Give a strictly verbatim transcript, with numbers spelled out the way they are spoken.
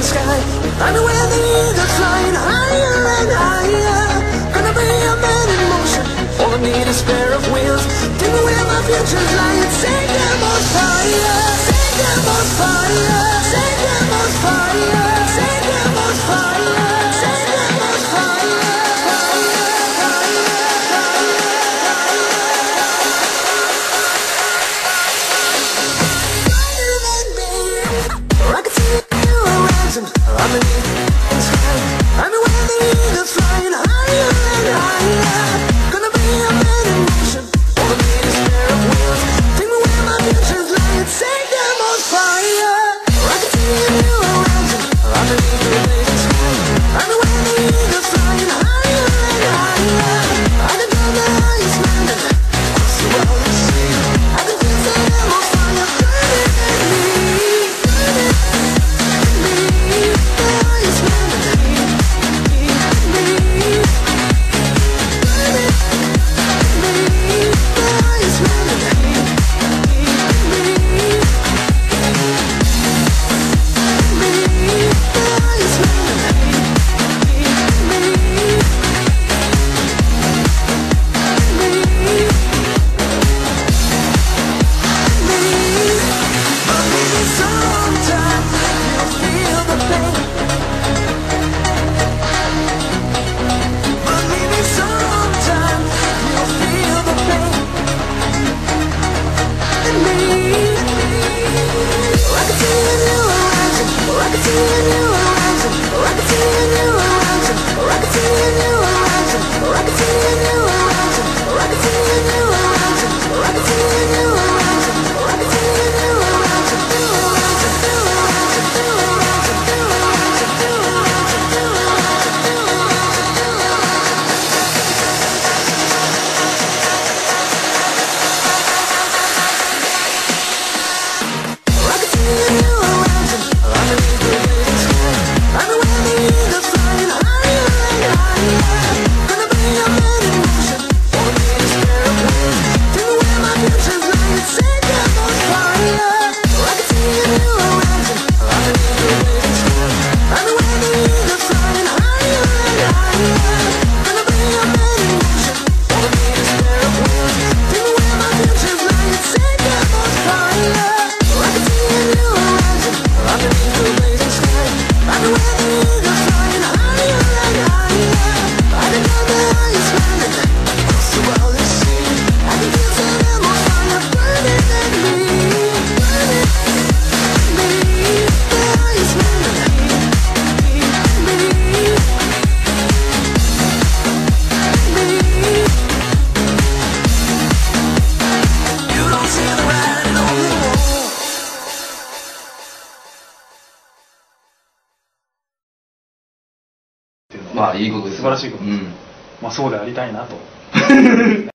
sky. I'm where the eagles flying higher and higher. Gonna be a man in motion. All I need is a pair of wheels. Tell me where my future's lying. Set them on fire. Set them on fire. Set them on fire. Set them on fire. Set them on fire. Underneath the sky, I'm where the eagles flying higher and higher. Gonna be a man in motion. All I need is a pair of wheels. Take me where my future's lying. Set them on fire. Rocketing in new horizon. Underneath the blazing sky, I'm where the eagles flying higher and higher. I can climb the highest mountain across the world and see. I can feel them on fire burning at me. まあいいことです。 素晴らしいことです。 うん、 まあそうでありたいなと。